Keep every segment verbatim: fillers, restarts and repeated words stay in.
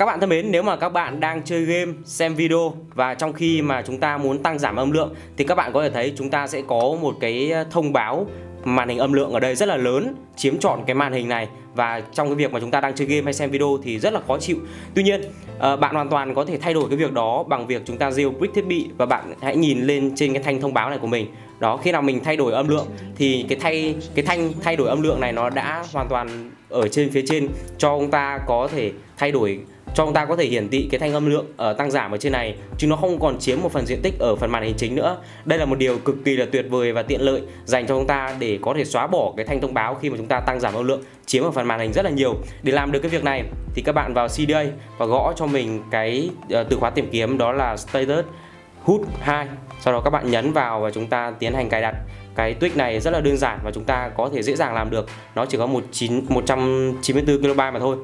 Các bạn thân mến, nếu mà các bạn đang chơi game, xem video và trong khi mà chúng ta muốn tăng giảm âm lượng thì các bạn có thể thấy chúng ta sẽ có một cái thông báo màn hình âm lượng ở đây rất là lớn, chiếm trọn cái màn hình này, và trong cái việc mà chúng ta đang chơi game hay xem video thì rất là khó chịu. Tuy nhiên bạn hoàn toàn có thể thay đổi cái việc đó bằng việc chúng ta jailbreak thiết bị, và bạn hãy nhìn lên trên cái thanh thông báo này của mình. Đó, khi nào mình thay đổi âm lượng thì cái thay cái thanh thay đổi âm lượng này nó đã hoàn toàn ở trên phía trên cho chúng ta có thể thay đổi, cho chúng ta có thể hiển thị cái thanh âm lượng ở tăng giảm ở trên này, chứ nó không còn chiếm một phần diện tích ở phần màn hình chính nữa. Đây là một điều cực kỳ là tuyệt vời và tiện lợi dành cho chúng ta để có thể xóa bỏ cái thanh thông báo khi mà chúng ta tăng giảm âm lượng chiếm ở phần màn hình rất là nhiều. Để làm được cái việc này thì các bạn vào xê đê a và gõ cho mình cái uh, từ khóa tìm kiếm đó là status hút hai. Sau đó các bạn nhấn vào và chúng ta tiến hành cài đặt. Cái tweak này rất là đơn giản và chúng ta có thể dễ dàng làm được. Nó chỉ có một trăm chín mươi tư ki lô bait mà thôi.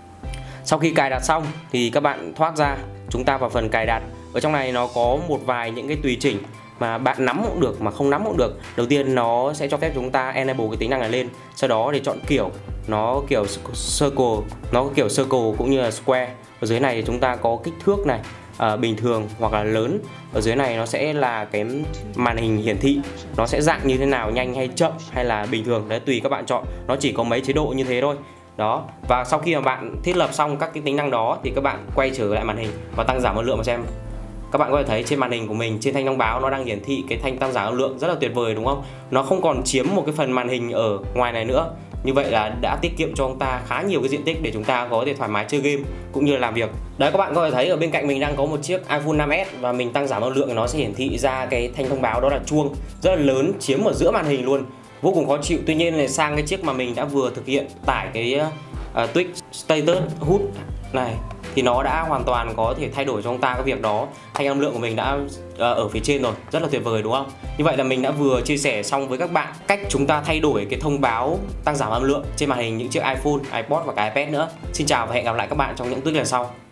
Sau khi cài đặt xong thì các bạn thoát ra, chúng ta vào phần cài đặt. Ở trong này nó có một vài những cái tùy chỉnh mà bạn nắm cũng được mà không nắm cũng được. Đầu tiên nó sẽ cho phép chúng ta enable cái tính năng này lên. Sau đó để chọn kiểu, nó kiểu circle, nó có kiểu circle cũng như là square. Ở dưới này thì chúng ta có kích thước này, à, bình thường hoặc là lớn. Ở dưới này nó sẽ là cái màn hình hiển thị, nó sẽ dạng như thế nào, nhanh hay chậm hay là bình thường, đấy tùy các bạn chọn. Nó chỉ có mấy chế độ như thế thôi. Đó, và sau khi mà bạn thiết lập xong các cái tính năng đó thì các bạn quay trở lại màn hình và tăng giảm âm lượng mà xem. Các bạn có thể thấy trên màn hình của mình, trên thanh thông báo nó đang hiển thị cái thanh tăng giảm âm lượng, rất là tuyệt vời đúng không? Nó không còn chiếm một cái phần màn hình ở ngoài này nữa. Như vậy là đã tiết kiệm cho chúng ta khá nhiều cái diện tích để chúng ta có thể thoải mái chơi game cũng như là làm việc. Đấy, các bạn có thể thấy ở bên cạnh mình đang có một chiếc iPhone năm S và mình tăng giảm âm lượng, nó sẽ hiển thị ra cái thanh thông báo đó là chuông rất là lớn chiếm ở giữa màn hình luôn, vô cùng khó chịu. Tuy nhiên là sang cái chiếc mà mình đã vừa thực hiện tải cái uh, tweak status hút này thì nó đã hoàn toàn có thể thay đổi cho chúng ta cái việc đó. Thanh âm lượng của mình đã uh, ở phía trên rồi, rất là tuyệt vời đúng không? Như vậy là mình đã vừa chia sẻ xong với các bạn cách chúng ta thay đổi cái thông báo tăng giảm âm lượng trên màn hình những chiếc iPhone, iPod và cả iPad nữa. Xin chào và hẹn gặp lại các bạn trong những tweak lần sau.